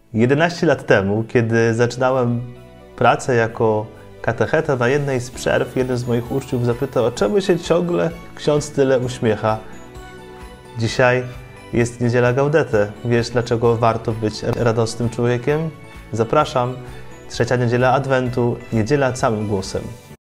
11 lat temu, kiedy zaczynałem pracę jako katecheta, na jednej z przerw jeden z moich uczniów zapytał, a czemu się ciągle ksiądz tyle uśmiecha? Dzisiaj jest niedziela Gaudete. Wiesz, dlaczego warto być radosnym człowiekiem? Zapraszam. Trzecia niedziela Adwentu, niedziela całym głosem.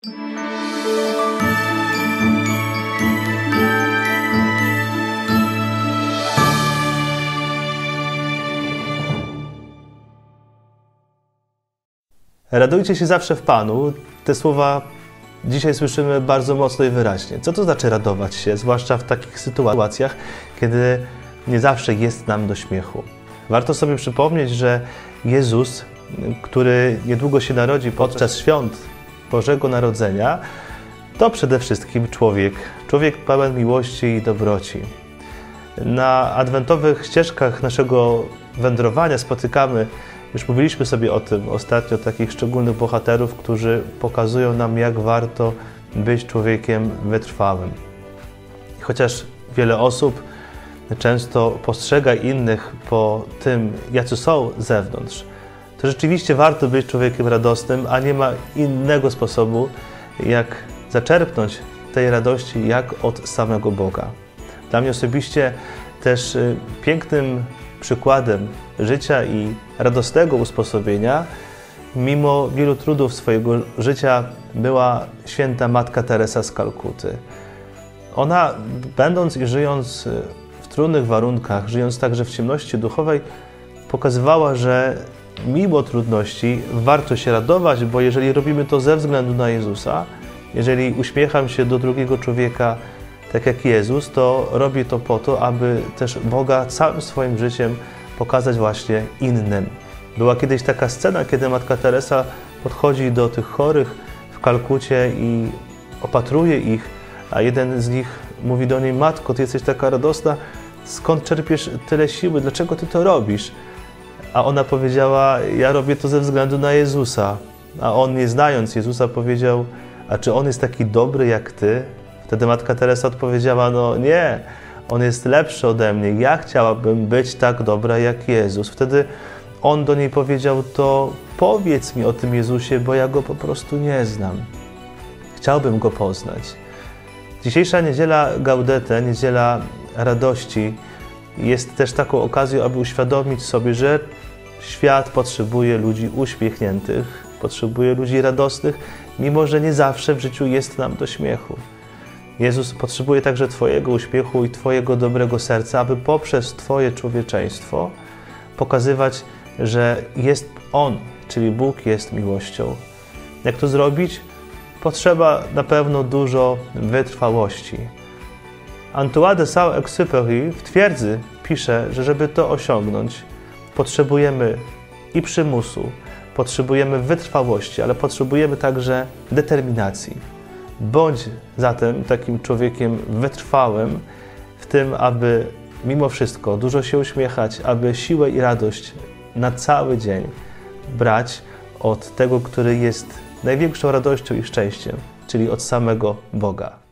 Radujcie się zawsze w Panu. Te słowa dzisiaj słyszymy bardzo mocno i wyraźnie. Co to znaczy radować się, zwłaszcza w takich sytuacjach, kiedy nie zawsze jest nam do śmiechu? Warto sobie przypomnieć, że Jezus, który niedługo się narodzi podczas świąt Bożego Narodzenia, to przede wszystkim człowiek pełen miłości i dobroci. Na adwentowych ścieżkach naszego wędrowania spotykamy, już mówiliśmy sobie o tym ostatnio, takich szczególnych bohaterów, którzy pokazują nam, jak warto być człowiekiem wytrwałym. Chociaż wiele osób często postrzega innych po tym, jacy są z zewnątrz, to rzeczywiście warto być człowiekiem radosnym, a nie ma innego sposobu, jak zaczerpnąć tej radości, jak od samego Boga. Dla mnie osobiście też pięknym przykładem życia i radosnego usposobienia, mimo wielu trudów swojego życia, była święta Matka Teresa z Kalkuty. Ona, będąc i żyjąc w trudnych warunkach, żyjąc także w ciemności duchowej, pokazywała, że mimo trudności warto się radować, bo jeżeli robimy to ze względu na Jezusa, jeżeli uśmiecham się do drugiego człowieka tak jak Jezus, to robię to po to, aby też Boga całym swoim życiem pokazać właśnie innym. Była kiedyś taka scena, kiedy Matka Teresa podchodzi do tych chorych w Kalkucie i opatruje ich, a jeden z nich mówi do niej: Matko, ty jesteś taka radosna, skąd czerpiesz tyle siły, dlaczego ty to robisz? A ona powiedziała: ja robię to ze względu na Jezusa. A on, nie znając Jezusa, powiedział: a czy on jest taki dobry jak ty? Wtedy Matka Teresa odpowiedziała: no nie, on jest lepszy ode mnie, ja chciałabym być tak dobra jak Jezus. Wtedy on do niej powiedział: to powiedz mi o tym Jezusie, bo ja go po prostu nie znam. Chciałbym go poznać. Dzisiejsza niedziela Gaudete, niedziela radości, jest też taką okazją, aby uświadomić sobie, że świat potrzebuje ludzi uśmiechniętych, potrzebuje ludzi radosnych, mimo że nie zawsze w życiu jest nam do śmiechu. Jezus potrzebuje także Twojego uśmiechu i Twojego dobrego serca, aby poprzez Twoje człowieczeństwo pokazywać, że jest On, czyli Bóg jest miłością. Jak to zrobić? Potrzeba na pewno dużo wytrwałości. Antoine de Saint-Exupéry w Twierdzy pisze, że żeby to osiągnąć, potrzebujemy i przymusu, potrzebujemy wytrwałości, ale potrzebujemy także determinacji. Bądź zatem takim człowiekiem wytrwałym w tym, aby mimo wszystko dużo się uśmiechać, aby siłę i radość na cały dzień brać od tego, który jest największą radością i szczęściem, czyli od samego Boga.